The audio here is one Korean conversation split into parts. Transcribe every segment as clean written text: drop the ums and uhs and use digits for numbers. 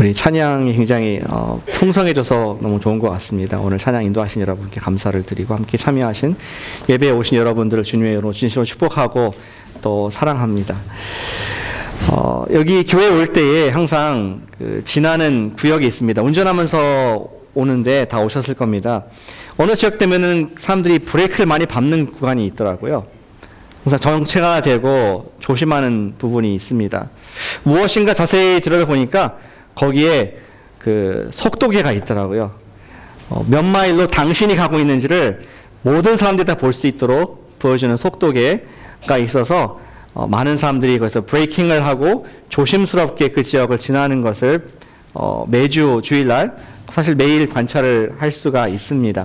우리 찬양이 굉장히 풍성해져서 너무 좋은 것 같습니다. 오늘 찬양 인도하신 여러분께 감사를 드리고 함께 참여하신 예배에 오신 여러분들을 주님의 이름으로 진심으로 축복하고 또 사랑합니다. 여기 교회 올 때에 항상 지나는 구역이 있습니다. 운전하면서 오는데 다 오셨을 겁니다. 어느 지역 되면은 사람들이 브레이크를 많이 밟는 구간이 있더라고요. 항상 정체가 되고 조심하는 부분이 있습니다. 무엇인가 자세히 들여다보니까 거기에 그 속도계가 있더라고요. 몇 마일로 당신이 가고 있는지를 모든 사람들이 다 볼 수 있도록 보여주는 속도계가 있어서 많은 사람들이 거기서 브레이킹을 하고 조심스럽게 그 지역을 지나는 것을 매주 주일날 사실 매일 관찰을 할 수가 있습니다.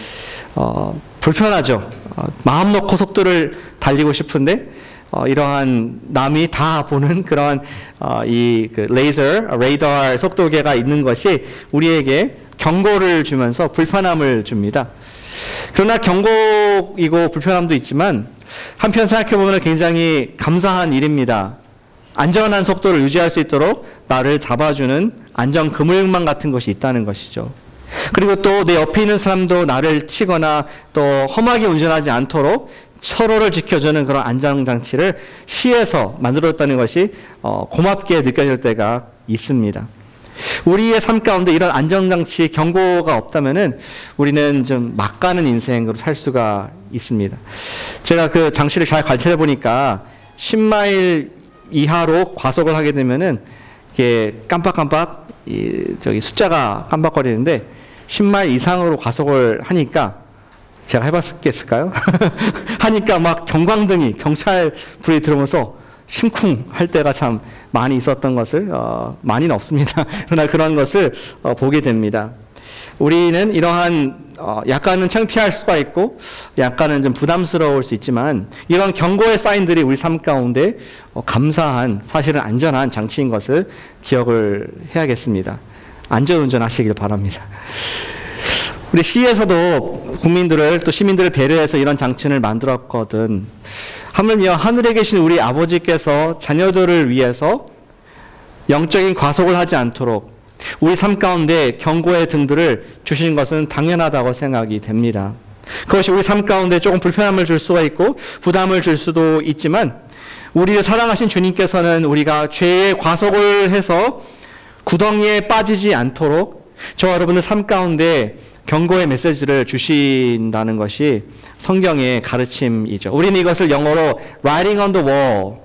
불편하죠. 마음 놓고 속도를 달리고 싶은데 이러한 남이 다 보는 그런 그 레이더 속도계가 있는 것이 우리에게 경고를 주면서 불편함을 줍니다. 그러나 경고이고 불편함도 있지만 한편 생각해보면 굉장히 감사한 일입니다. 안전한 속도를 유지할 수 있도록 나를 잡아주는 안전 그물망 같은 것이 있다는 것이죠. 그리고 또 내 옆에 있는 사람도 나를 치거나 또 험하게 운전하지 않도록 서로를 지켜주는 그런 안전장치를 시에서 만들었다는 것이 고맙게 느껴질 때가 있습니다. 우리의 삶 가운데 이런 안전장치 경고가 없다면은 우리는 좀 막 가는 인생으로 살 수가 있습니다. 제가 그 장치를 잘 관찰해 보니까 10마일 이하로 과속을 하게 되면은 이게 깜빡깜빡 저기 숫자가 깜빡거리는데 10마일 이상으로 과속을 하니까 제가 해봤겠을까요? 하니까 막 경광등이 경찰 불이 들어오면서 심쿵 할 때가 참 많이 있었던 것을 많이는 없습니다. 그러나 그런 것을 보게 됩니다. 우리는 이러한 약간은 창피할 수가 있고 약간은 좀 부담스러울 수 있지만 이런 경고의 사인들이 우리 삶 가운데 감사한 사실은 안전한 장치인 것을 기억을 해야겠습니다. 안전운전 하시길 바랍니다. 우리 시에서도 국민들을 또 시민들을 배려해서 이런 장치를 만들었거든. 하물며 하늘에 계신 우리 아버지께서 자녀들을 위해서 영적인 과속을 하지 않도록 우리 삶 가운데 경고의 등들을 주시는 것은 당연하다고 생각이 됩니다. 그것이 우리 삶 가운데 조금 불편함을 줄 수가 있고 부담을 줄 수도 있지만 우리를 사랑하신 주님께서는 우리가 죄의 과속을 해서 구덩이에 빠지지 않도록 저와 여러분의 삶 가운데 경고의 메시지를 주신다는 것이 성경의 가르침이죠. 우리는 이것을 영어로 writing on the wall,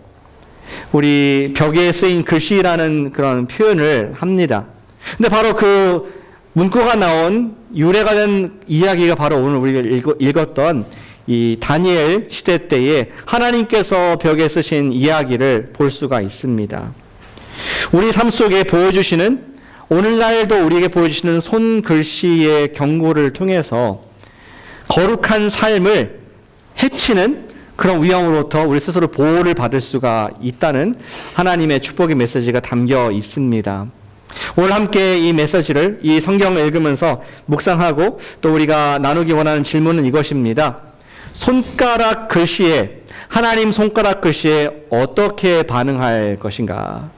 우리 벽에 쓰인 글씨라는 그런 표현을 합니다. 근데 바로 그 문구가 나온 유래가 된 이야기가 바로 오늘 우리가 읽었던 이 다니엘 시대 때에 하나님께서 벽에 쓰신 이야기를 볼 수가 있습니다. 우리 삶 속에 보여주시는 오늘날도 우리에게 보여주시는 손글씨의 경고를 통해서 거룩한 삶을 해치는 그런 위험으로부터 우리 스스로 보호를 받을 수가 있다는 하나님의 축복의 메시지가 담겨 있습니다. 오늘 함께 이 메시지를, 이 성경을 읽으면서 묵상하고 또 우리가 나누기 원하는 질문은 이것입니다. 손가락 글씨에, 하나님 손가락 글씨에 어떻게 반응할 것인가?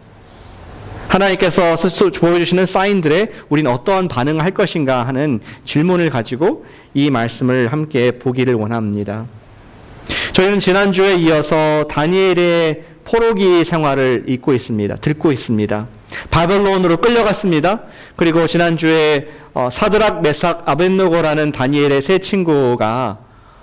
하나님께서 스스로 보여주시는 사인들에 우리는 어떠한 반응을 할 것인가 하는 질문을 가지고 이 말씀을 함께 보기를 원합니다. 저희는 지난주에 이어서 다니엘의 포로기 생활을 듣고 있습니다. 바벨론으로 끌려갔습니다. 그리고 지난주에 사드락, 메삭, 아벳노고라는 다니엘의 세 친구가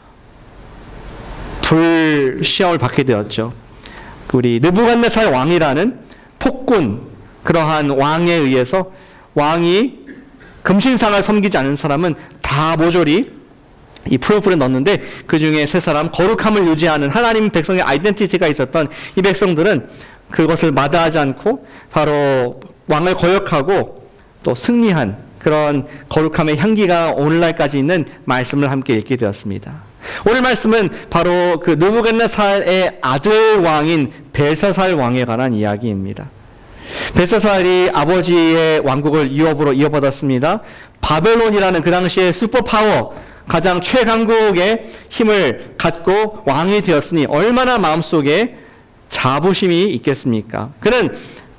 불시험을 받게 되었죠. 우리 느부갓네살 왕이라는 폭군, 그러한 왕에 의해서 왕이 금신상을 섬기지 않은 사람은 다 모조리 이 풀무불에 넣었는데 그 중에 세 사람, 거룩함을 유지하는 하나님 백성의 아이덴티티가 있었던 이 백성들은 그것을 마다하지 않고 바로 왕을 거역하고 또 승리한 그런 거룩함의 향기가 오늘날까지 있는 말씀을 함께 읽게 되었습니다. 오늘 말씀은 바로 그 느부갓네살의 아들 왕인 벨사살 왕에 관한 이야기입니다. 벨사살이 아버지의 왕국을 유업으로 이어받았습니다. 바벨론이라는 그 당시의 슈퍼파워, 가장 최강국의 힘을 갖고 왕이 되었으니 얼마나 마음속에 자부심이 있겠습니까? 그는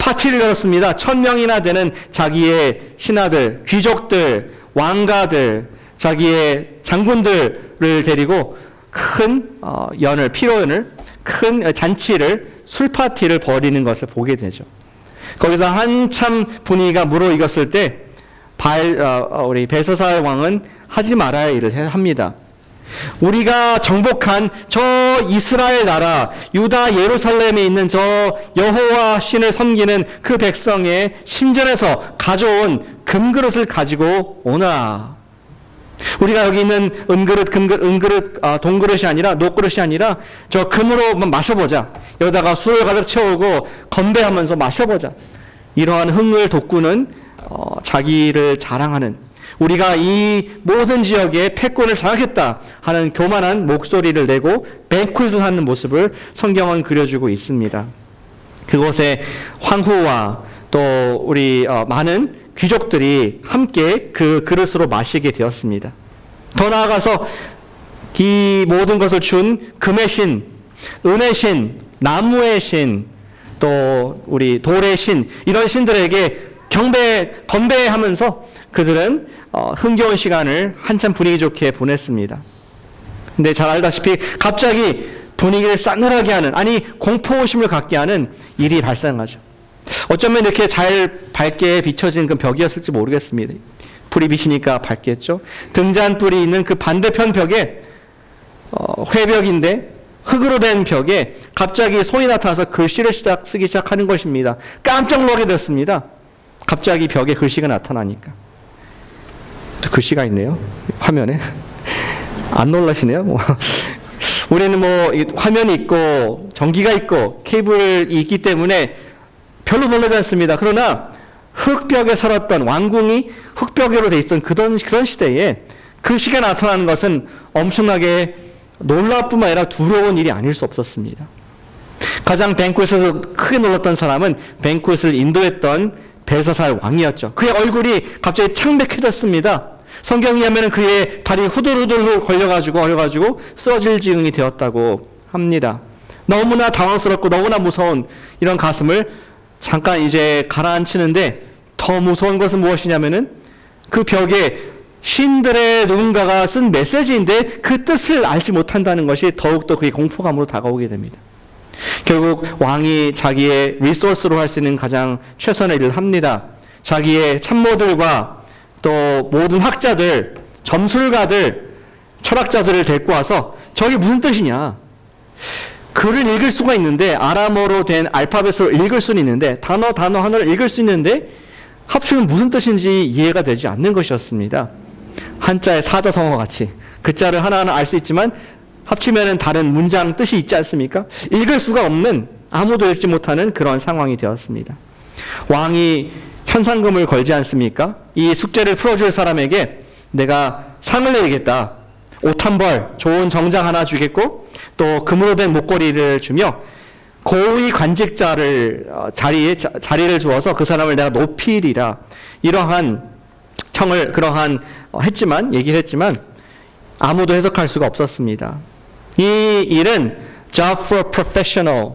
파티를 열었습니다. 1000명이나 되는 자기의 신하들, 귀족들, 왕가들, 자기의 장군들을 데리고 큰 피로연을, 큰 잔치를, 술 파티를 벌이는 것을 보게 되죠. 거기서 한참 분위기가 무르익었을 때 우리 벨사살 왕은 하지 말아야 할 일을 합니다. 우리가 정복한 저 이스라엘 나라, 유다 예루살렘에 있는 저 여호와 신을 섬기는 그 백성의 신전에서 가져온 금그릇을 가지고 오나. 우리가 여기 있는 은그릇, 은그릇, 동그릇이 아니라, 녹그릇이 아니라 저 금으로 마셔보자. 여기다가 술을 가득 채우고 건배하면서 마셔보자. 이러한 흥을 돋구는 자기를 자랑하는, 우리가 이 모든 지역에 패권을 장악했다 하는 교만한 목소리를 내고 뱅크를 하는 모습을 성경은 그려주고 있습니다. 그곳에 황후와 또 우리 많은 귀족들이 함께 그 그릇으로 마시게 되었습니다. 더 나아가서 이 모든 것을 준 금의 신, 은의 신, 나무의 신, 또 우리 돌의 신, 이런 신들에게 건배하면서 그들은 흥겨운 시간을 한참 분위기 좋게 보냈습니다. 근데 잘 알다시피 갑자기 분위기를 싸늘하게 하는, 아니 공포심을 갖게 하는 일이 발생하죠. 어쩌면 이렇게 잘 밝게 비춰진 그 벽이었을지 모르겠습니다. 불이 비치니까 밝겠죠. 등잔불이 있는 그 반대편 벽에 회벽인데 흙으로 된 벽에 갑자기 손이 나타나서 글씨를 쓰기 시작하는 것입니다. 깜짝 놀라게 됐습니다. 갑자기 벽에 글씨가 나타나니까. 또 글씨가 있네요. 화면에. 안 놀라시네요. 우리는 화면이 있고 전기가 있고 케이블이 있기 때문에 별로 놀라지 않습니다. 그러나 흙벽에 살았던 왕궁이 흙벽으로 돼 있던 그런 시대에 글씨가 나타나는 것은 엄청나게 놀랍뿐만 아니라 두려운 일이 아닐 수 없었습니다. 가장 뱅크에서 크게 놀랐던 사람은 뱅크를 인도했던 벨사살 왕이었죠. 그의 얼굴이 갑자기 창백해졌습니다. 성경에 의하면 그의 다리 후들후들 걸려가지고 쓰러질 지경이 되었다고 합니다. 너무나 당황스럽고 너무나 무서운 이런 가슴을 잠깐 이제 가라앉히는데, 더 무서운 것은 무엇이냐면은 그 벽에 신들의 누군가가 쓴 메시지인데 그 뜻을 알지 못한다는 것이 더욱더 그의 공포감으로 다가오게 됩니다. 결국 왕이 자기의 리소스로 할 수 있는 가장 최선의 일을 합니다. 자기의 참모들과 또 모든 학자들, 점술가들, 철학자들을 데리고 와서 저게 무슨 뜻이냐. 글을 읽을 수가 있는데, 아람어로 된 알파벳으로 읽을 수는 있는데, 단어 하나를 읽을 수 있는데 합치면 무슨 뜻인지 이해가 되지 않는 것이었습니다. 한자의 사자성어와 같이 글자를 하나하나 알 수 있지만 합치면 다른 문장 뜻이 있지 않습니까? 읽을 수가 없는, 아무도 읽지 못하는 그런 상황이 되었습니다. 왕이 현상금을 걸지 않습니까? 이 숙제를 풀어줄 사람에게 내가 상을 내리겠다. 옷 한 벌, 좋은 정장 하나 주겠고 또 금으로 된 목걸이를 주며 고위 관직자를 자리를 주어서 그 사람을 내가 높이리라. 이러한 청을 얘기를 했지만 아무도 해석할 수가 없었습니다. 이 일은 job for professional,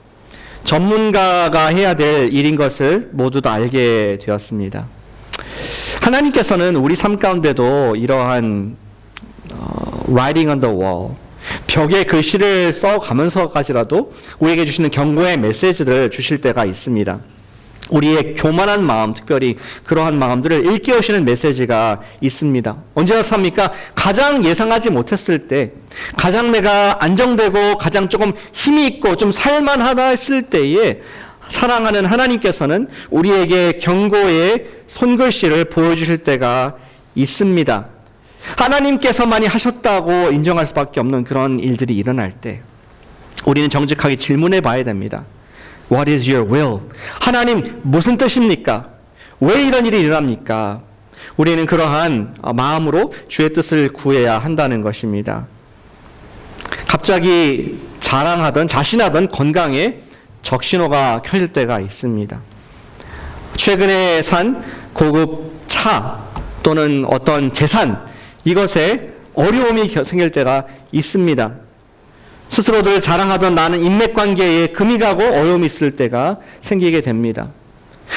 전문가가 해야 될 일인 것을 모두 다 알게 되었습니다. 하나님께서는 우리 삶 가운데도 이러한 writing on the wall, 벽에 글씨를 써가면서까지라도 우리에게 주시는 경고의 메시지를 주실 때가 있습니다. 우리의 교만한 마음, 특별히 그러한 마음들을 일깨우시는 메시지가 있습니다. 언제 나타납니까? 가장 예상하지 못했을 때, 가장 내가 안정되고 가장 조금 힘이 있고 좀 살만하다 했을 때에 사랑하는 하나님께서는 우리에게 경고의 손글씨를 보여주실 때가 있습니다. 하나님께서만이 하셨다고 인정할 수밖에 없는 그런 일들이 일어날 때 우리는 정직하게 질문해 봐야 됩니다. What is your will? 하나님, 무슨 뜻입니까? 왜 이런 일이 일어납니까? 우리는 그러한 마음으로 주의 뜻을 구해야 한다는 것입니다. 갑자기 자신하던 건강에 적신호가 켜질 때가 있습니다. 최근에 산 고급 차 또는 어떤 재산, 이것에 어려움이 생길 때가 있습니다. 스스로들 자랑하던 나는 인맥관계에 금이 가고 어려움이 있을 때가 생기게 됩니다.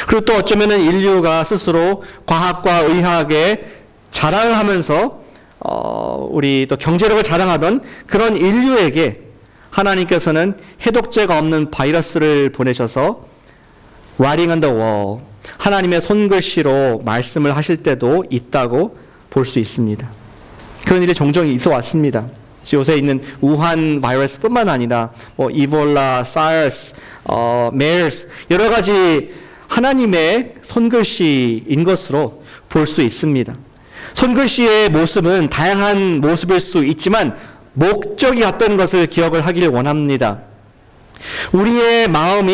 그리고 또 어쩌면은 인류가 스스로 과학과 의학에 자랑을 하면서 우리 또 경제력을 자랑하던 그런 인류에게 하나님께서는 해독제가 없는 바이러스를 보내셔서 writing on the wall, 하나님의 손글씨로 말씀을 하실 때도 있다고 볼 수 있습니다. 그런 일이 종종 있어 왔습니다. 요새 있는 우한 바이러스뿐만 아니라 이볼라, 사르스, 메르스 여러 가지 하나님의 손글씨인 것으로 볼 수 있습니다. 손글씨의 모습은 다양한 모습일 수 있지만 목적이 같다는 것을 기억을 하길 원합니다. 우리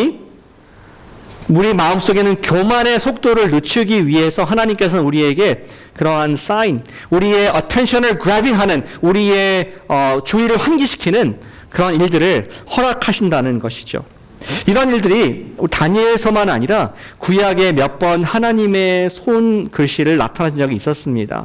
마음속에는 교만의 속도를 늦추기 위해서 하나님께서는 우리에게 그러한 사인, 우리의 attention을 grabbing하는, 우리의 주의를 환기시키는 그런 일들을 허락하신다는 것이죠. 이런 일들이 다니엘서만 아니라 구약에 몇 번 하나님의 손글씨를 나타낸 적이 있었습니다.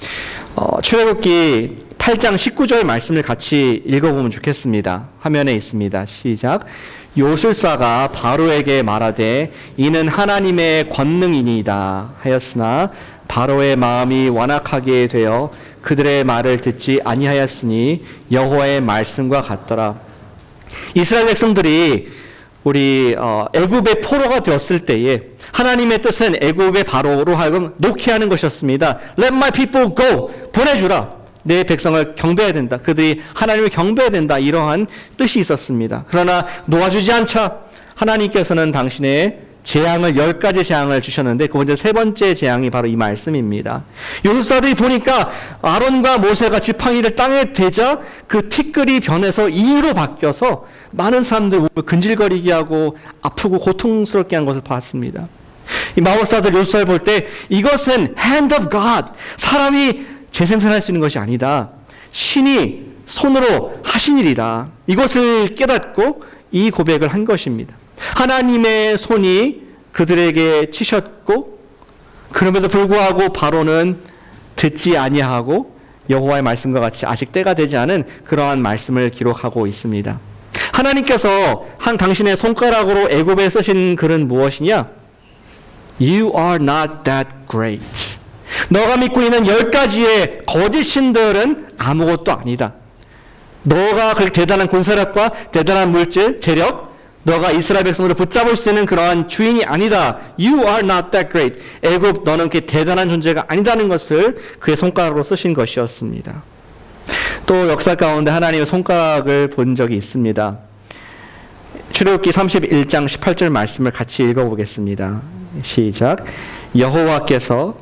출애굽기 8장 19절 말씀을 같이 읽어보면 좋겠습니다. 화면에 있습니다. 시작. 요술사가 바로에게 말하되 이는 하나님의 권능이니이다 하였으나 바로의 마음이 완악하게 되어 그들의 말을 듣지 아니하였으니 여호와의 말씀과 같더라. 이스라엘 백성들이 우리 애굽의 포로가 되었을 때에 하나님의 뜻은 애굽의 바로로 하여금 놓게 하는 것이었습니다. Let my people go. 보내주라. 내 백성을 경배해야 된다. 그들이 하나님을 경배해야 된다. 이러한 뜻이 있었습니다. 그러나 놓아주지 않자 하나님께서는 당신의 재앙을 10가지 재앙을 주셨는데 그 먼저 세 번째 재앙이 바로 이 말씀입니다. 요술사들이 보니까 아론과 모세가 지팡이를 땅에 대자 그 티끌이 변해서 이로 바뀌어서 많은 사람들 근질거리게 하고 아프고 고통스럽게 한 것을 봤습니다. 이 마법사들 요술사를 볼 때 이것은 hand of God, 사람이 재생산할 수 있는 것이 아니다. 신이 손으로 하신 일이다. 이것을 깨닫고 이 고백을 한 것입니다. 하나님의 손이 그들에게 치셨고 그럼에도 불구하고 바로는 듣지 아니하고 여호와의 말씀과 같이 아직 때가 되지 않은 그러한 말씀을 기록하고 있습니다. 하나님께서 한 당신의 손가락으로 애굽에 쓰신 글은 무엇이냐? You are not that great. 너가 믿고 있는 10가지의 거짓 신들은 아무것도 아니다. 너가 그렇게 대단한 군사력과 대단한 물질, 재력, 너가 이스라엘 백성들을 붙잡을 수 있는 그러한 주인이 아니다. You are not that great. 애굽 너는 그렇게 대단한 존재가 아니다는 것을 그의 손가락으로 쓰신 것이었습니다. 또 역사 가운데 하나님의 손가락을 본 적이 있습니다. 출애굽기 31장 18절 말씀을 같이 읽어보겠습니다. 시작. 여호와께서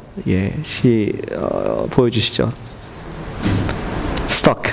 보여주시죠. Stuck.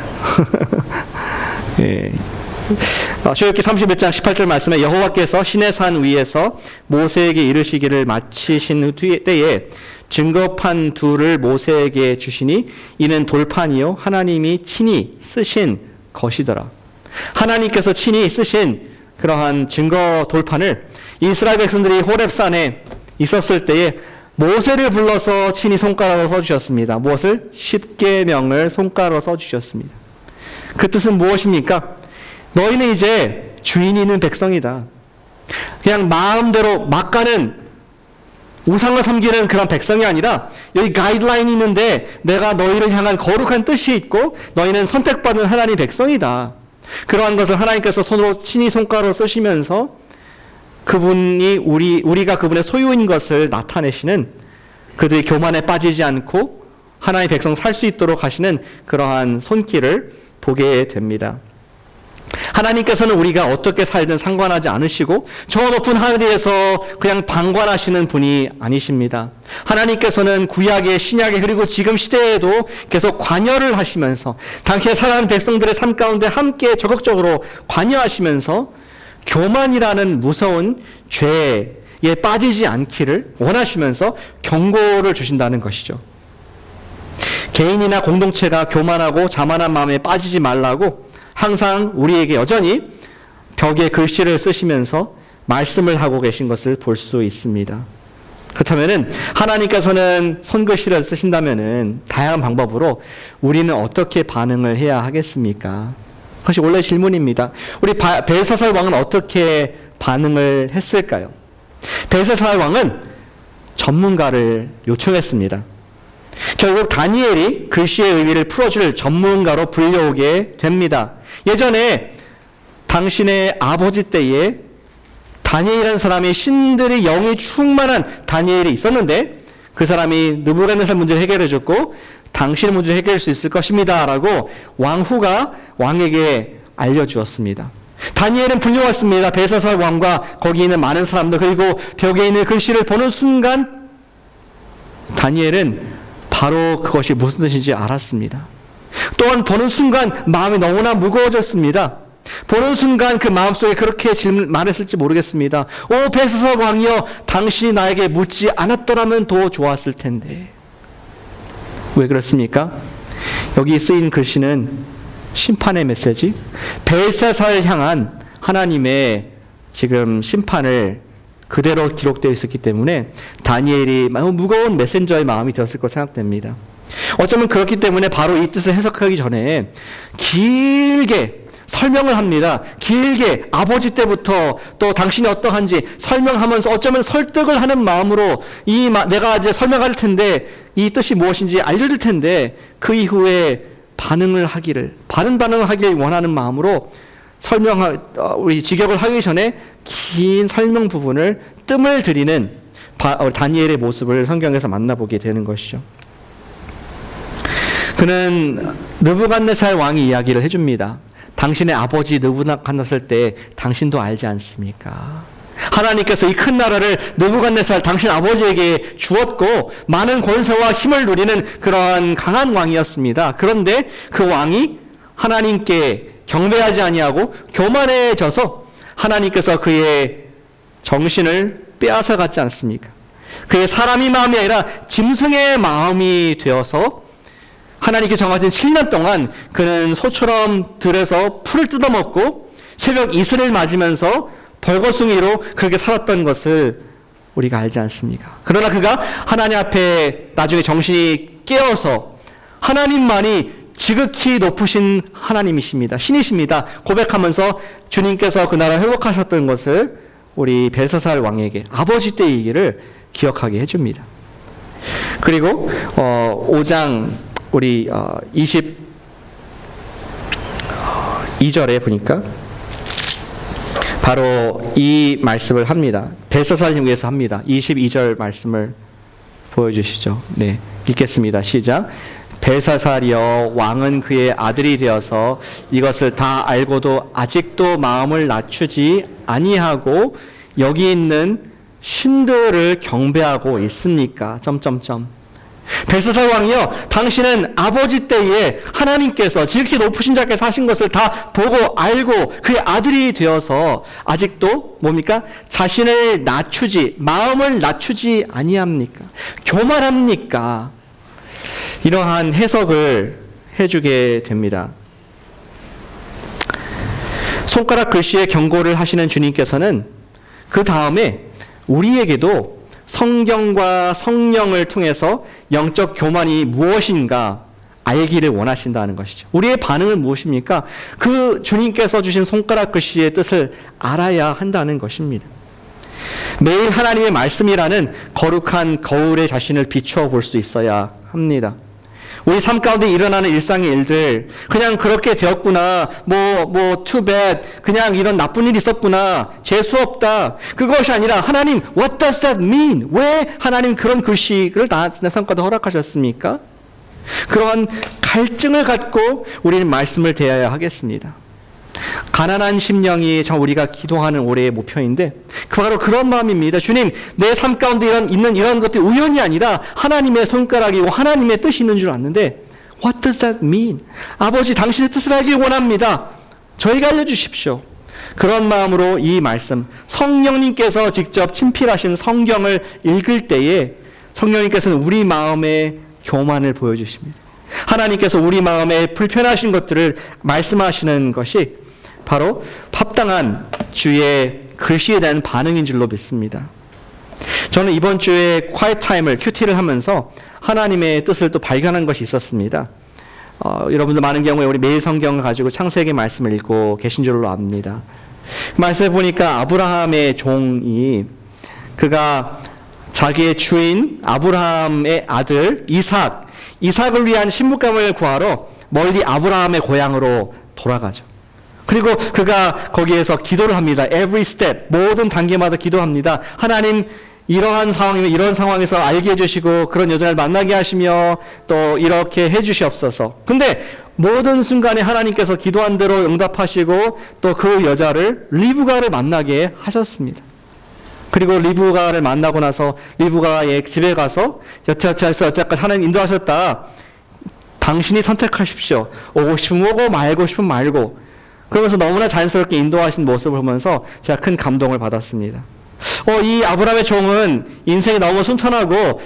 예. 출애굽기 31장 18절 말씀에 여호와께서 시내산 위에서 모세에게 이르시기를 마치신 후 때에 증거판 둘을 모세에게 주시니 이는 돌판이요 하나님이 친히 쓰신 것이더라. 하나님께서 친히 쓰신 그러한 증거 돌판을 이스라엘 백성들이 호렙산에 있었을 때에 모세를 불러서 친히 손가락으로 써주셨습니다. 무엇을? 10계명을 손가락으로 써주셨습니다. 그 뜻은 무엇입니까? 너희는 이제 주인이 있는 백성이다. 그냥 마음대로 막 가는 우상을 섬기는 그런 백성이 아니라 여기 가이드라인이 있는데 내가 너희를 향한 거룩한 뜻이 있고 너희는 선택받은 하나님 백성이다. 그러한 것을 하나님께서 손으로 친히 손가락으로 쓰시면서 그분이 우리가 그분의 소유인 것을 나타내시는, 그들이 교만에 빠지지 않고 하나님의 백성 살 수 있도록 하시는 그러한 손길을 보게 됩니다. 하나님께서는 우리가 어떻게 살든 상관하지 않으시고 저 높은 하늘에서 그냥 방관하시는 분이 아니십니다. 하나님께서는 구약의, 신약의, 그리고 지금 시대에도 계속 관여를 하시면서 당시에 살아가는 백성들의 삶 가운데 함께 적극적으로 관여하시면서 교만이라는 무서운 죄에 빠지지 않기를 원하시면서 경고를 주신다는 것이죠. 개인이나 공동체가 교만하고 자만한 마음에 빠지지 말라고 항상 우리에게 여전히 벽에 글씨를 쓰시면서 말씀을 하고 계신 것을 볼 수 있습니다. 그렇다면은 하나님께서는 손글씨를 쓰신다면은 다양한 방법으로 우리는 어떻게 반응을 해야 하겠습니까? 그것이 원래 질문입니다. 우리 벨사살 왕은 어떻게 반응을 했을까요? 벨사살 왕은 전문가를 요청했습니다. 결국 다니엘이 글씨의 의미를 풀어줄 전문가로 불려오게 됩니다. 예전에 당신의 아버지 때에 다니엘이라는 사람이 신들의 영이 충만한 다니엘이 있었는데 그 사람이 느부갓네살 문제를 해결해 줬고 당신의 문제를 해결할 수 있을 것입니다 라고 왕후가 왕에게 알려주었습니다. 다니엘은 불려왔습니다. 벨사살 왕과 거기 있는 많은 사람들, 그리고 벽에 있는 글씨를 보는 순간 다니엘은 바로 그것이 무슨 뜻인지 알았습니다. 또한 보는 순간 마음이 너무나 무거워졌습니다. 보는 순간 그 마음속에 그렇게 말했을지 모르겠습니다. 오 벨사살 왕이여, 당신이 나에게 묻지 않았더라면 더 좋았을 텐데. 왜 그렇습니까? 여기 쓰인 글씨는 심판의 메시지, 벨사살을 향한 하나님의 지금 심판을 그대로 기록되어 있었기 때문에 다니엘이 무거운 메신저의 마음이 되었을 것 생각됩니다. 어쩌면 그렇기 때문에 바로 이 뜻을 해석하기 전에 길게 설명을 합니다. 길게 아버지 때부터 또 당신이 어떠한지 설명하면서 어쩌면 설득을 하는 마음으로 내가 이제 설명할 텐데 이 뜻이 무엇인지 알려줄 텐데 그 이후에 바른 반응을 하길 원하는 마음으로 우리 직역을 하기 전에 긴 설명 부분을 뜸을 들이는 다니엘의 모습을 성경에서 만나보게 되는 것이죠. 그는 느부갓네살 왕이 이야기를 해줍니다. 당신의 아버지 느부갓네살 때 당신도 알지 않습니까? 하나님께서 이 큰 나라를 느부갓네살 당신 아버지에게 주었고 많은 권세와 힘을 누리는 그러한 강한 왕이었습니다. 그런데 그 왕이 하나님께 경배하지 아니하고 교만해져서 하나님께서 그의 정신을 빼앗아갔지 않습니까? 그의 사람의 마음이 아니라 짐승의 마음이 되어서 하나님께 정하신 7년 동안 그는 소처럼 들에서 풀을 뜯어먹고 새벽 이슬을 맞으면서 벌거숭이로 그렇게 살았던 것을 우리가 알지 않습니까? 그러나 그가 하나님 앞에 나중에 정신이 깨어서 하나님만이 지극히 높으신 하나님이십니다. 신이십니다. 고백하면서 주님께서 그 나라 회복하셨던 것을 우리 벨사살 왕에게 아버지 때의 얘기를 기억하게 해줍니다. 그리고 5장 우리 22절에 보니까 바로 이 말씀을 합니다. 벨사살을 위해서 합니다. 22절 말씀을 보여주시죠. 네, 읽겠습니다. 시작. 벨사살이여, 왕은 그의 아들이 되어서 이것을 다 알고도 아직도 마음을 낮추지 아니하고 여기 있는 신들을 경배하고 있습니까? 벨사살 왕이여, 당신은 아버지 때에 하나님께서 지극히 높으신 자께서 하신 것을 다 보고 알고 그의 아들이 되어서 아직도 뭡니까? 자신을 마음을 낮추지 아니합니까? 교만합니까? 이러한 해석을 해주게 됩니다. 손가락 글씨에 경고를 하시는 주님께서는 그 다음에 우리에게도 성경과 성령을 통해서 영적 교만이 무엇인가 알기를 원하신다는 것이죠. 우리의 반응은 무엇입니까? 그 주님께서 주신 손가락 글씨의 뜻을 알아야 한다는 것입니다. 매일 하나님의 말씀이라는 거룩한 거울에 자신을 비추어 볼 수 있어야 합니다. 우리 삶 가운데 일어나는 일상의 일들, 그냥 그렇게 되었구나, too bad, 그냥 이런 나쁜 일이 있었구나, 재수 없다. 그것이 아니라 하나님, what does that mean? 왜 하나님 그런 글씨를 내 삶 가운데 허락하셨습니까? 그러한 갈증을 갖고 우리는 말씀을 대해야 하겠습니다. 가난한 심령이 우리가 기도하는 올해의 목표인데 바로 그런 마음입니다. 주님, 내 삶 가운데 있는 이런 것들이 우연이 아니라 하나님의 손가락이고 하나님의 뜻이 있는 줄 아는데 What does that mean? 아버지, 당신의 뜻을 알길 원합니다. 저희가 알려주십시오. 그런 마음으로 이 말씀, 성령님께서 직접 친필하신 성경을 읽을 때에 성령님께서는 우리 마음의 교만을 보여주십니다. 하나님께서 우리 마음에 불편하신 것들을 말씀하시는 것이 바로 합당한 주의 글씨에 대한 반응인 줄로 믿습니다. 저는 이번 주에 quiet time을 큐티를 하면서 하나님의 뜻을 또 발견한 것이 있었습니다. 여러분들 많은 경우에 우리 매일 성경을 가지고 창세기 말씀을 읽고 계신 줄로 압니다. 말씀을 보니까 아브라함의 종이 그가 자기의 주인 아브라함의 아들 이삭을 위한 신부감을 구하러 멀리 아브라함의 고향으로 돌아가죠. 그리고 그가 거기에서 기도를 합니다. Every step, 모든 단계마다 기도합니다. 하나님, 이러한 상황이면 이런 상황에서 알게 해주시고 그런 여자를 만나게 하시며 또 이렇게 해주시옵소서. 근데 모든 순간에 하나님께서 기도한 대로 응답하시고 또 그 여자를 리브가를 만나게 하셨습니다. 그리고 리브가를 만나고 나서 리브가의 집에 가서 여태까지 하나님 인도하셨다. 당신이 선택하십시오. 오고 싶으면 오고 말고 싶으면 말고. 그러면서 너무나 자연스럽게 인도하신 모습을 보면서 제가 큰 감동을 받았습니다. 이 아브라함의 종은 인생이 너무 순탄하고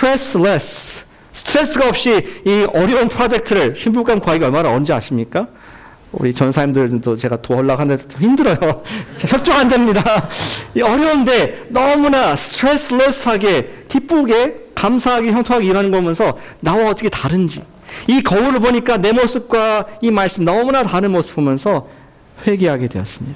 스트레스가 없이 이 어려운 프로젝트를 신부감 구하기가 얼마나 언제 아십니까? 우리 전사님들도 제가 도와려고 하는데 힘들어요. 협조가 안 됩니다. 어려운데 너무나 스트레스레스하게 기쁘게 감사하게 형통하게 일하는 거 보면서 나와 어떻게 다른지, 이 거울을 보니까 내 모습과 이 말씀 너무나 다른 모습 보면서 회개하게 되었습니다.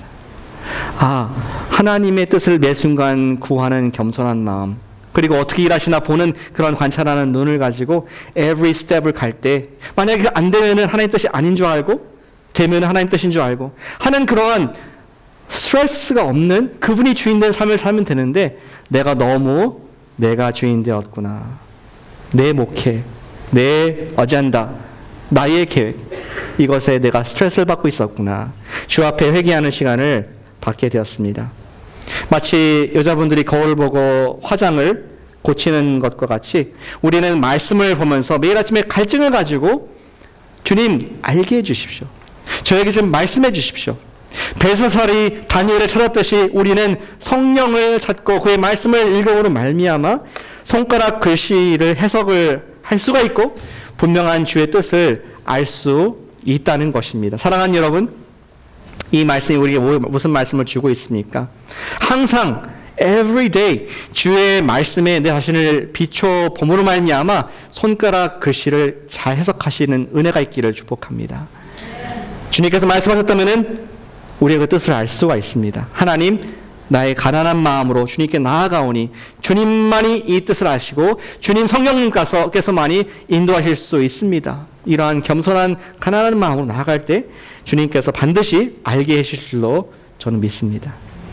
하나님의 뜻을 매 순간 구하는 겸손한 마음, 그리고 어떻게 일하시나 보는 그런 관찰하는 눈을 가지고 every step을 갈 때 만약에 안 되면은 하나님 뜻이 아닌 줄 알고 되면은 하나님 뜻인 줄 알고 하는 그러한 스트레스가 없는 그분이 주인된 삶을 살면 되는데 내가 주인 되었구나. 내 목회, 내 어젠다, 나의 계획, 이것에 내가 스트레스를 받고 있었구나. 주 앞에 회개하는 시간을 받게 되었습니다. 마치 여자분들이 거울을 보고 화장을 고치는 것과 같이 우리는 말씀을 보면서 매일 아침에 갈증을 가지고 주님 알게 해주십시오. 저에게 좀 말씀해 주십시오. 벨사살이 다니엘을 찾았듯이 우리는 성령을 찾고 그의 말씀을 읽음으로 말미암아 손가락 글씨를 해석을 할 수가 있고 분명한 주의 뜻을 알 수 있다는 것입니다. 사랑하는 여러분, 이 말씀이 우리에게 무슨 말씀을 주고 있습니까? 항상 every day 주의 말씀에 내 자신을 비춰 봄으로 말미암아 손가락 글씨를 잘 해석하시는 은혜가 있기를 축복합니다. 주님께서 말씀하셨다면은 우리의 그 뜻을 알 수가 있습니다. 하나님, 나의 가난한 마음으로 주님께 나아가오니 주님만이 이 뜻을 아시고 주님 성령님께서만이 인도하실 수 있습니다. 이러한 겸손한 가난한 마음으로 나아갈 때 주님께서 반드시 알게 해주실 줄로 저는 믿습니다.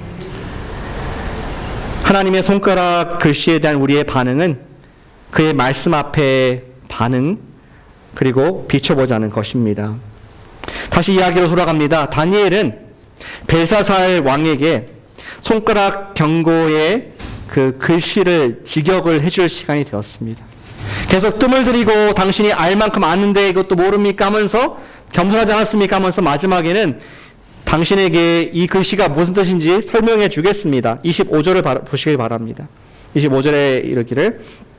하나님의 손가락 글씨에 대한 우리의 반응은 그의 말씀 앞에 반응, 그리고 비춰보자는 것입니다. 다시 이야기로 돌아갑니다. 다니엘은 벨사살 왕에게 손가락 경고의 그 글씨를 직역을 해줄 시간이 되었습니다. 계속 뜸을 들이고 당신이 알 만큼 아는데 이것도 모릅니까 하면서 겸손하지 않았습니까 하면서 마지막에는 당신에게 이 글씨가 무슨 뜻인지 설명해 주겠습니다. 25절을 보시길 바랍니다. 25절에 이르기를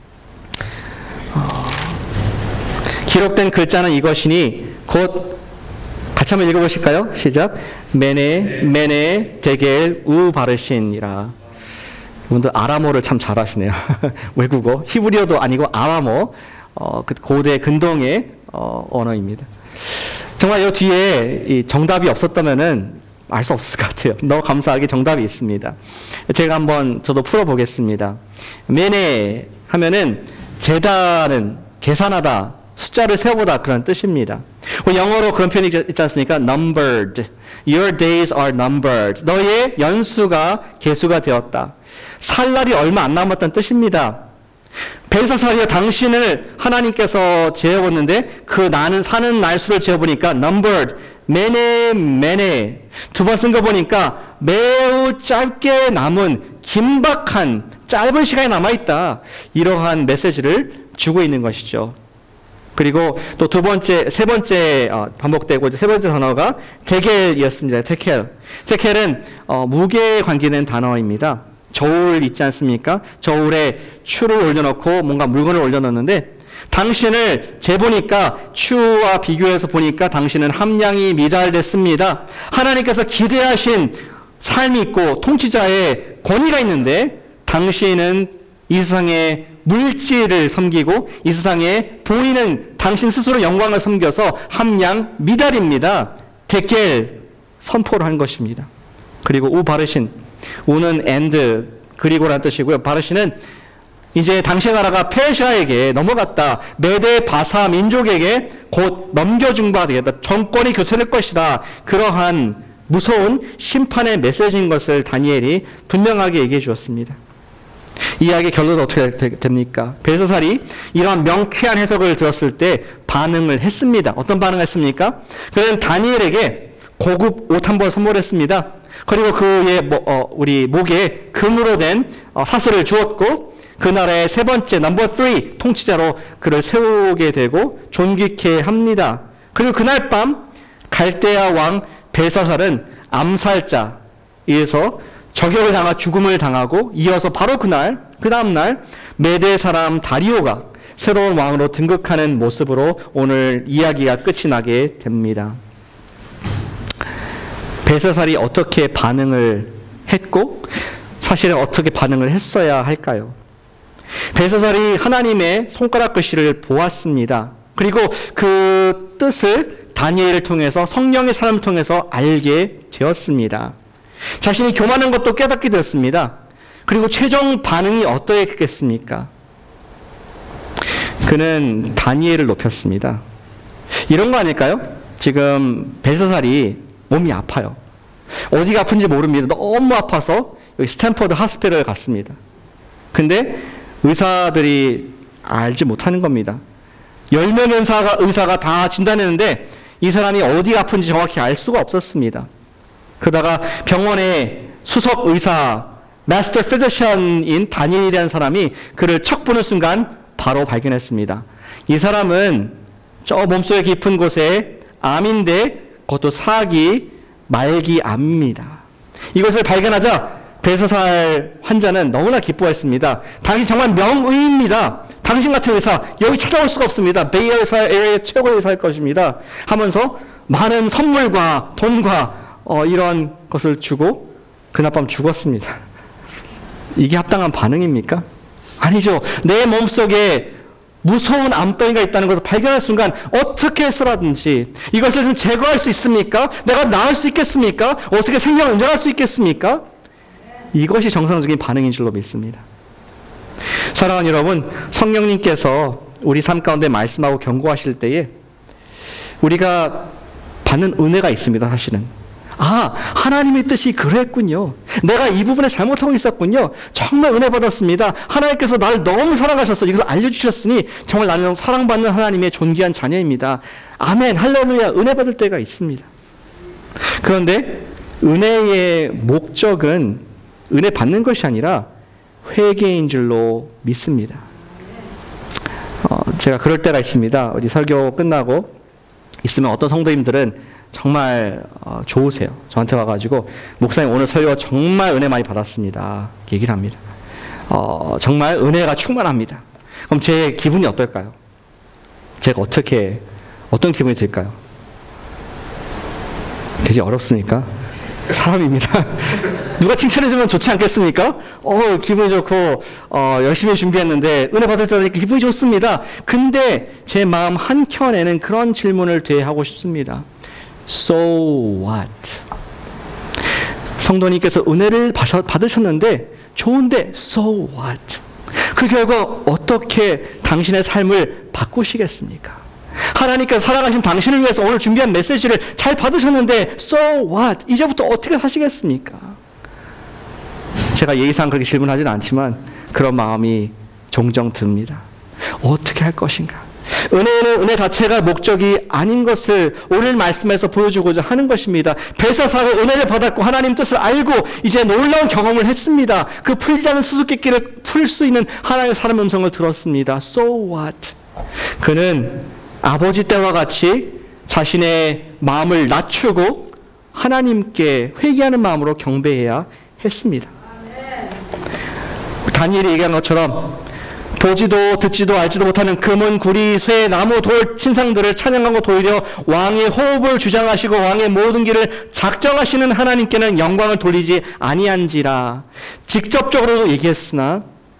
기록된 글자는 이것이니 곧 같이 한번 읽어보실까요? 시작. 메네 데겔 우 바르신이라. 이분들 아람어를 참 잘하시네요. 외국어 히브리어도 아니고 아람어, 그 고대 근동의 언어입니다. 정말 이 뒤에 이 정답이 없었다면은 알 수 없을 것 같아요. 너무 감사하게 정답이 있습니다. 제가 한번 저도 풀어보겠습니다. 메네 하면은 재다는 계산하다, 숫자를 세어보다 그런 뜻입니다. 영어로 그런 표현이 있지 않습니까? Numbered. Your days are numbered. 너의 연수가 계수가 되었다. 살 날이 얼마 안 남았다는 뜻입니다. 벨사살이여, 당신을 하나님께서 재어봤는데 그 나는 사는 날수를 재어보니까 numbered, 메네 두 번 쓴 거 보니까 매우 짧게 남은 긴박한 짧은 시간이 남아있다. 이러한 메시지를 주고 있는 것이죠. 그리고 또 세 번째 반복되고 세 번째 단어가 데겔이었습니다. 테켈은 무게에 관계된 단어입니다. 저울 있지 않습니까? 저울에 추를 올려놓고 뭔가 물건을 올려놓는데 당신을 재보니까 추와 비교해서 보니까 당신은 함량이 미달됐습니다. 하나님께서 기대하신 삶이 있고 통치자의 권위가 있는데 당신은 이 세상의 물질을 섬기고 이 세상에 보이는 당신 스스로 영광을 섬겨서 함량 미달입니다. 데켈 선포를 한 것입니다. 그리고 우 바르신, 우는 and 그리고라는 뜻이고요. 바르시는 이제 당시의 나라가 페르시아에게 넘어갔다. 메데 바사 민족에게 곧 넘겨준 바 되겠다. 정권이 교체될 것이다. 그러한 무서운 심판의 메시지인 것을 다니엘이 분명하게 얘기해 주었습니다. 이야기의 결론은 어떻게 됩니까? 벨사살이 이러한 명쾌한 해석을 들었을 때 반응을 했습니다. 어떤 반응을 했습니까? 그는 다니엘에게 고급 옷 한 벌 선물했습니다. 그리고 그의 우리 목에 금으로 된 사슬을 주었고 그 나라의 세 번째 넘버 3 통치자로 그를 세우게 되고 존귀케 합니다. 그리고 그날 밤 갈대아 왕 벨사살은 암살자에서 저격을 당하 죽음을 당하고 이어서 바로 그 다음날 메대 사람 다리오가 새로운 왕으로 등극하는 모습으로 오늘 이야기가 끝이 나게 됩니다. 벨사살이 어떻게 반응을 했고 사실은 어떻게 반응을 했어야 할까요? 벨사살이 하나님의 손가락 글씨를 보았습니다. 그리고 그 뜻을 다니엘을 통해서 성령의 사람을 통해서 알게 되었습니다. 자신이 교만한 것도 깨닫게 되었습니다. 그리고 최종 반응이 어떠했겠습니까? 그는 다니엘을 높였습니다. 이런 거 아닐까요? 지금 벨사살이 몸이 아파요. 어디가 아픈지 모릅니다. 너무 아파서 여기 스탠퍼드 하스피털에 갔습니다. 근데 의사들이 알지 못하는 겁니다. 10명의 의사가 다 진단했는데 이 사람이 어디가 아픈지 정확히 알 수가 없었습니다. 그러다가 병원의 수석 의사, 마스터 피지션인 다니엘이라는 사람이 그를 척 보는 순간 바로 발견했습니다. 이 사람은 저 몸속의 깊은 곳에 암인데 그것도 사기 말기 암입니다. 이것을 발견하자 벨사살 환자는 너무나 기뻐했습니다. 당신 정말 명의입니다. 당신 같은 의사 여기 찾아올 수가 없습니다. 베이에리어 최고의 의사일 것입니다. 하면서 많은 선물과 돈과 이런 것을 주고 그날 밤 죽었습니다. 이게 합당한 반응입니까? 아니죠. 내 몸속에 무서운 암덩이가 있다는 것을 발견할 순간 어떻게 해서라든지 이것을 좀 제거할 수 있습니까? 내가 나을 수 있겠습니까? 어떻게 생명을 연장할 수 있겠습니까? 이것이 정상적인 반응인 줄로 믿습니다. 사랑하는 여러분, 성령님께서 우리 삶 가운데 말씀하고 경고하실 때에 우리가 받는 은혜가 있습니다. 사실은 하나님의 뜻이 그랬군요. 내가 이 부분에 잘못하고 있었군요. 정말 은혜 받았습니다. 하나님께서 나를 너무 사랑하셔서 이걸 알려주셨으니 정말 나는 사랑받는 하나님의 존귀한 자녀입니다. 아멘, 할렐루야. 은혜 받을 때가 있습니다. 그런데 은혜의 목적은 은혜 받는 것이 아니라 회개인 줄로 믿습니다. 제가 그럴 때가 있습니다. 어디 설교 끝나고 있으면 어떤 성도님들은 정말 좋으세요. 저한테 와가지고 목사님 오늘 설교 정말 은혜 많이 받았습니다. 얘기를 합니다. 정말 은혜가 충만합니다. 그럼 제 기분이 어떨까요? 제가 어떤 기분이 들까요? 굉장히 어렵습니까? 사람입니다. 누가 칭찬해주면 좋지 않겠습니까? 기분이 좋고 열심히 준비했는데 은혜 받을 때 기분이 좋습니다. 근데 제 마음 한켠에는 그런 질문을 되하고 싶습니다. So what? 성도님께서 은혜를 받으셨는데 좋은데 so what? 그 결과 어떻게 당신의 삶을 바꾸시겠습니까? 하나님께서 살아가신 당신을 위해서 오늘 준비한 메시지를 잘 받으셨는데 so what? 이제부터 어떻게 사시겠습니까? 제가 예의상 그렇게 질문하지는 않지만 그런 마음이 종종 듭니다. 어떻게 할 것인가? 은혜는 은혜 자체가 목적이 아닌 것을 오늘 말씀에서 보여주고자 하는 것입니다. 벨사살은 은혜를 받았고 하나님 뜻을 알고 이제 놀라운 경험을 했습니다. 그 풀리지 않은 수수께끼를 풀 수 있는 하나님의 사람 음성을 들었습니다. So what? 그는 아버지 때와 같이 자신의 마음을 낮추고 하나님께 회개하는 마음으로 경배해야 했습니다. 다니엘이 얘기한 것처럼 보지도 듣지도 알지도 못하는 금은, 구리, 쇠, 나무, 돌, 신상들을 찬양하고 도리어 왕의 호흡을 주장하시고 왕의 모든 길을 작정하시는 하나님께는 영광을 돌리지 아니한지라. 직접적으로도 얘기했으나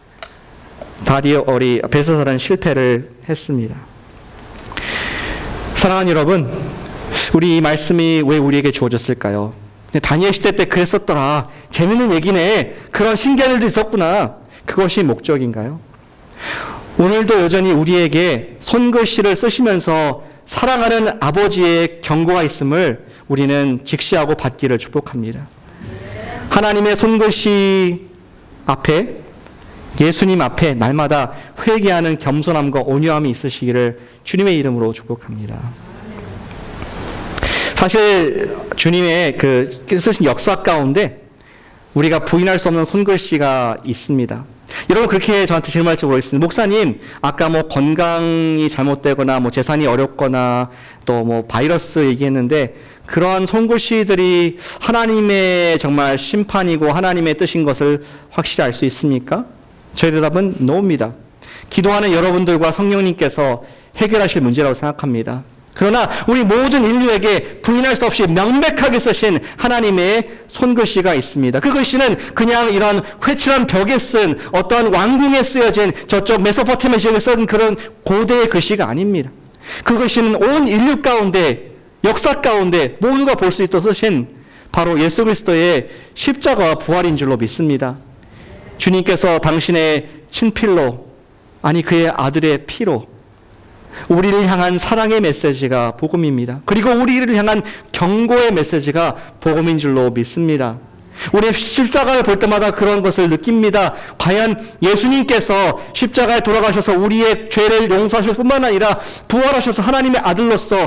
다리오리 벨사살은 실패를 했습니다. 사랑하는 여러분, 우리 이 말씀이 왜 우리에게 주어졌을까요? 다니엘 시대 때 그랬었더라. 재밌는 얘기네. 그런 신기한 일도 있었구나. 그것이 목적인가요? 오늘도 여전히 우리에게 손글씨를 쓰시면서 사랑하는 아버지의 경고가 있음을 우리는 직시하고 받기를 축복합니다. 하나님의 손글씨 앞에, 예수님 앞에 날마다 회개하는 겸손함과 온유함이 있으시기를 주님의 이름으로 축복합니다. 사실 주님의 쓰신 역사 가운데 우리가 부인할 수 없는 손글씨가 있습니다. 여러분 그렇게 저한테 질문할지 모르겠습니다. 목사님, 아까 뭐 건강이 잘못되거나 뭐 재산이 어렵거나 또 뭐 바이러스 얘기했는데 그러한 손글씨들이 하나님의 정말 심판이고 하나님의 뜻인 것을 확실히 알 수 있습니까? 저희 대답은 no입니다. 기도하는 여러분들과 성령님께서 해결하실 문제라고 생각합니다. 그러나 우리 모든 인류에게 부인할 수 없이 명백하게 쓰신 하나님의 손글씨가 있습니다. 그 글씨는 그냥 이런 회칠한 벽에 쓴 어떤 왕궁에 쓰여진 저쪽 메소포타미아 지역에 쓴 그런 고대의 글씨가 아닙니다. 그 글씨는 온 인류 가운데, 역사 가운데 모두가 볼 수 있도록 쓰신 바로 예수 그리스도의 십자가와 부활인 줄로 믿습니다. 주님께서 당신의 친필로, 아니 그의 아들의 피로 우리를 향한 사랑의 메시지가 복음입니다. 그리고 우리를 향한 경고의 메시지가 복음인 줄로 믿습니다. 우리 십자가를 볼 때마다 그런 것을 느낍니다. 과연 예수님께서 십자가에 돌아가셔서 우리의 죄를 용서하실 뿐만 아니라 부활하셔서 하나님의 아들로서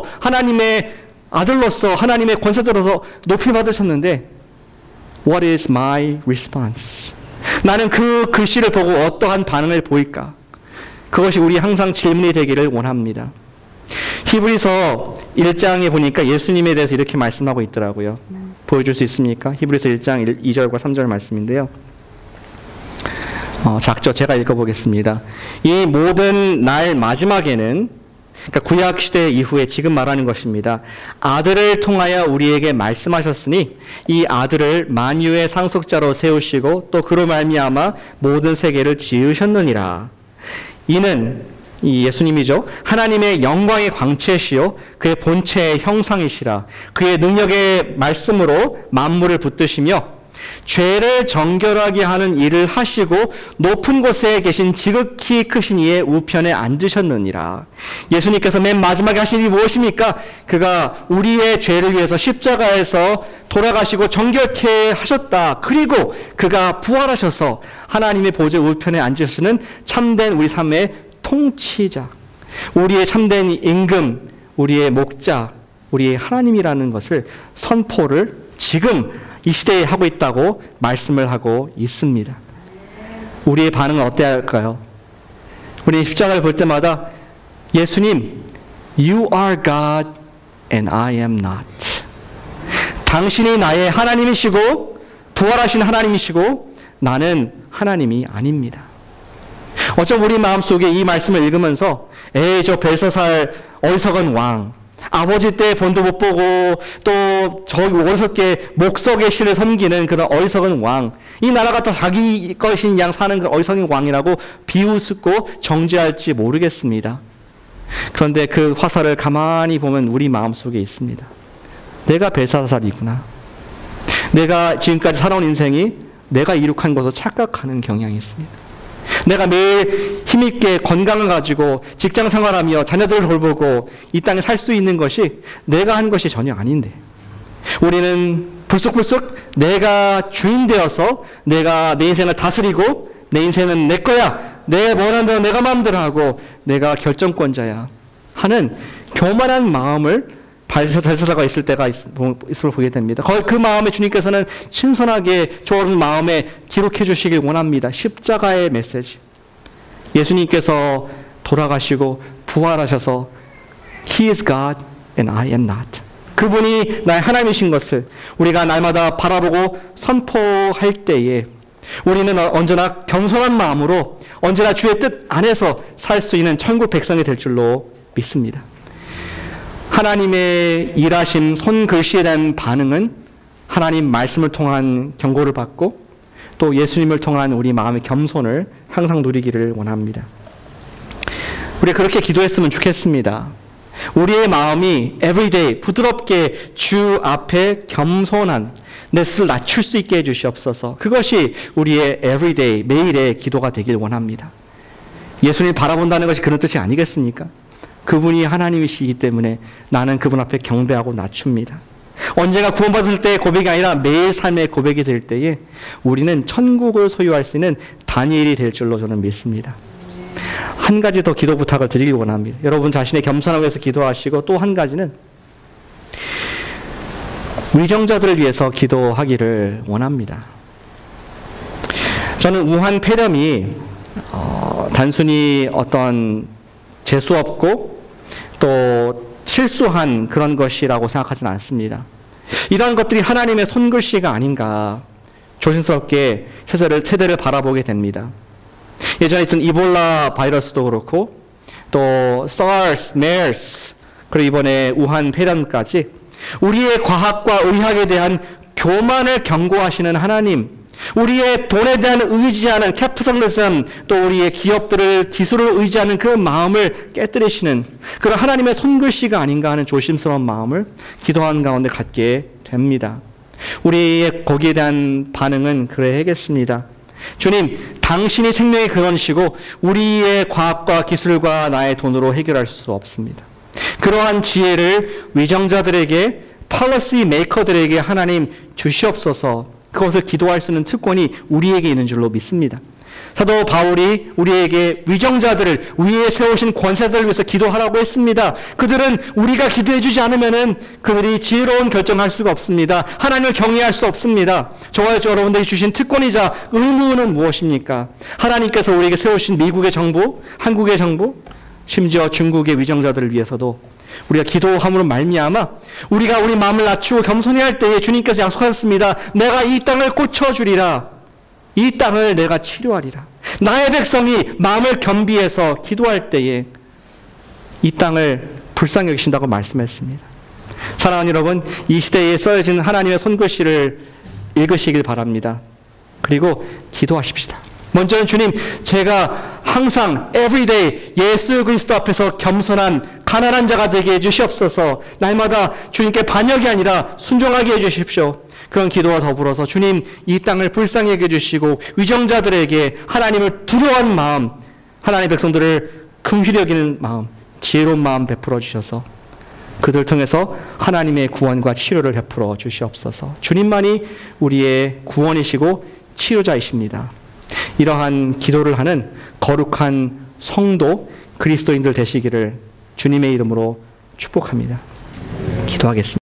하나님의 권세자로서 높이 받으셨는데 What is my response? 나는 그 글씨를 보고 어떠한 반응을 보일까? 그것이 우리 항상 질문이 되기를 원합니다. 히브리서 1장에 보니까 예수님에 대해서 이렇게 말씀하고 있더라고요. 보여줄 수 있습니까? 히브리서 1장 2절과 3절 말씀인데요. 작죠? 제가 읽어보겠습니다. 이 모든 날 마지막에는, 그러니까 구약시대 이후에 지금 말하는 것입니다. 아들을 통하여 우리에게 말씀하셨으니 이 아들을 만유의 상속자로 세우시고 또 그로 말미암아 모든 세계를 지으셨느니라. 이는 이 예수님이죠. 하나님의 영광의 광채시요 그의 본체의 형상이시라. 그의 능력의 말씀으로 만물을 붙드시며 죄를 정결하게 하는 일을 하시고 높은 곳에 계신 지극히 크신 이의 우편에 앉으셨느니라. 예수님께서 맨 마지막에 하신 일이 무엇입니까? 그가 우리의 죄를 위해서 십자가에서 돌아가시고 정결케 하셨다. 그리고 그가 부활하셔서 하나님의 보좌 우편에 앉으시는 참된 우리 삶의 통치자, 우리의 참된 임금, 우리의 목자, 우리의 하나님이라는 것을 선포를 지금 이 시대에 하고 있다고 말씀을 하고 있습니다. 우리의 반응은 어때야 할까요? 우리 십자가를 볼 때마다 예수님, You are God and I am not. 당신이 나의 하나님이시고 부활하신 하나님이시고 나는 하나님이 아닙니다. 어쩜 우리 마음속에 이 말씀을 읽으면서 에이 저 벨사살 어리석은 왕, 아버지 때 본도 못 보고 또 저기 어리석게 목석의 신을 섬기는 그런 어리석은 왕, 이 나라가 다 자기 것인 양 사는 그 어리석은 왕이라고 비웃고 정죄할지 모르겠습니다. 그런데 그 화살을 가만히 보면 우리 마음속에 있습니다. 내가 벨사살이구나. 내가 지금까지 살아온 인생이 내가 이룩한 것을 착각하는 경향이 있습니다. 내가 매일 힘있게 건강을 가지고 직장 생활하며 자녀들을 돌보고 이 땅에 살 수 있는 것이 내가 한 것이 전혀 아닌데, 우리는 불쑥불쑥 내가 주인 되어서 내가 내 인생을 다스리고 내 인생은 내 거야, 내 원하는 대로 내가 마음대로 하고 내가 결정권자야 하는 교만한 마음을 발사가 있을 때가 있음을 보게 됩니다. 그 마음에 주님께서는 신선하게 좋은 마음에 기록해 주시길 원합니다. 십자가의 메시지. 예수님께서 돌아가시고 부활하셔서 He is God and I am not. 그분이 나의 하나님이신 것을 우리가 날마다 바라보고 선포할 때에 우리는 언제나 겸손한 마음으로 언제나 주의 뜻 안에서 살 수 있는 천국 백성이 될 줄로 믿습니다. 하나님의 일하신 손글씨에 대한 반응은 하나님 말씀을 통한 경고를 받고 또 예수님을 통한 우리 마음의 겸손을 항상 누리기를 원합니다. 우리 그렇게 기도했으면 좋겠습니다. 우리의 마음이 everyday 부드럽게 주 앞에 겸손한 내 스스로 낮출 수 있게 해주시옵소서. 그것이 우리의 everyday 매일의 기도가 되길 원합니다. 예수님 바라본다는 것이 그런 뜻이 아니겠습니까? 그분이 하나님이시기 때문에 나는 그분 앞에 경배하고 낮춥니다. 언제가 구원받을 때의 고백이 아니라 매일 삶의 고백이 될 때에 우리는 천국을 소유할 수 있는 다니엘이 될 줄로 저는 믿습니다. 한 가지 더 기도 부탁을 드리기 원합니다. 여러분 자신의 겸손함을 위해서 기도하시고, 또 한 가지는 위정자들을 위해서 기도하기를 원합니다. 저는 우한 폐렴이 단순히 어떤 재수없고 또 실수한 그런 것이라고 생각하지는 않습니다. 이러한 것들이 하나님의 손글씨가 아닌가 조심스럽게 세대를 바라보게 됩니다. 예전에 있던 이볼라 바이러스도 그렇고 또 SARS, MERS, 그리고 이번에 우한 폐렴까지 우리의 과학과 의학에 대한 교만을 경고하시는 하나님, 우리의 돈에 대한 의지하는 캐피탈리즘, 또 우리의 기업들을, 기술을 의지하는 그 마음을 깨뜨리시는 그런 하나님의 손글씨가 아닌가 하는 조심스러운 마음을 기도하는 가운데 갖게 됩니다. 우리의 거기에 대한 반응은 그래야겠습니다. 주님, 당신이 생명의 근원이시고 우리의 과학과 기술과 나의 돈으로 해결할 수 없습니다. 그러한 지혜를 위정자들에게, policy maker들에게 하나님 주시옵소서. 그것을 기도할 수 있는 특권이 우리에게 있는 줄로 믿습니다. 사도 바울이 우리에게 위정자들을, 위에 세우신 권세자들을 위해서 기도하라고 했습니다. 그들은 우리가 기도해 주지 않으면은 그들이 지혜로운 결정할 수가 없습니다. 하나님을 경외할 수 없습니다. 저와 여러분들이 주신 특권이자 의무는 무엇입니까? 하나님께서 우리에게 세우신 미국의 정부, 한국의 정부, 심지어 중국의 위정자들을 위해서도 우리가 기도함으로 말미암아 우리가 우리 마음을 낮추고 겸손히 할 때에 주님께서 약속하셨습니다. 내가 이 땅을 고쳐주리라. 이 땅을 내가 치료하리라. 나의 백성이 마음을 겸비해서 기도할 때에 이 땅을 불쌍히 여기신다고 말씀했습니다. 사랑하는 여러분, 이 시대에 써진 하나님의 손글씨를 읽으시길 바랍니다. 그리고 기도하십시다. 먼저는 주님, 제가 항상 everyday 예수 그리스도 앞에서 겸손한 가난한 자가 되게 해주시옵소서. 날마다 주님께 반역이 아니라 순종하게 해주십시오. 그런 기도와 더불어서 주님, 이 땅을 불쌍히 여겨주시고 위정자들에게 하나님을 두려워하는 마음, 하나님의 백성들을 긍휼히 여기는 마음, 지혜로운 마음 베풀어 주셔서 그들 통해서 하나님의 구원과 치료를 베풀어 주시옵소서. 주님만이 우리의 구원이시고 치료자이십니다. 이러한 기도를 하는 거룩한 성도 그리스도인들 되시기를 주님의 이름으로 축복합니다. 기도하겠습니다.